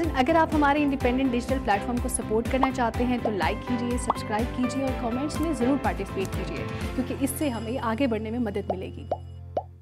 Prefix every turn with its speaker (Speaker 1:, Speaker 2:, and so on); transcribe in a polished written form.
Speaker 1: नाज़रीन, अगर आप हमारे इंडिपेंडेंट डिजिटल प्लेटफॉर्म को सपोर्ट करना चाहते हैं तो लाइक कीजिए, सब्सक्राइब कीजिए और कमेंट्स में ज़रूर पार्टिसिपेट कीजिए, क्योंकि इससे हमें आगे बढ़ने में मदद मिलेगी।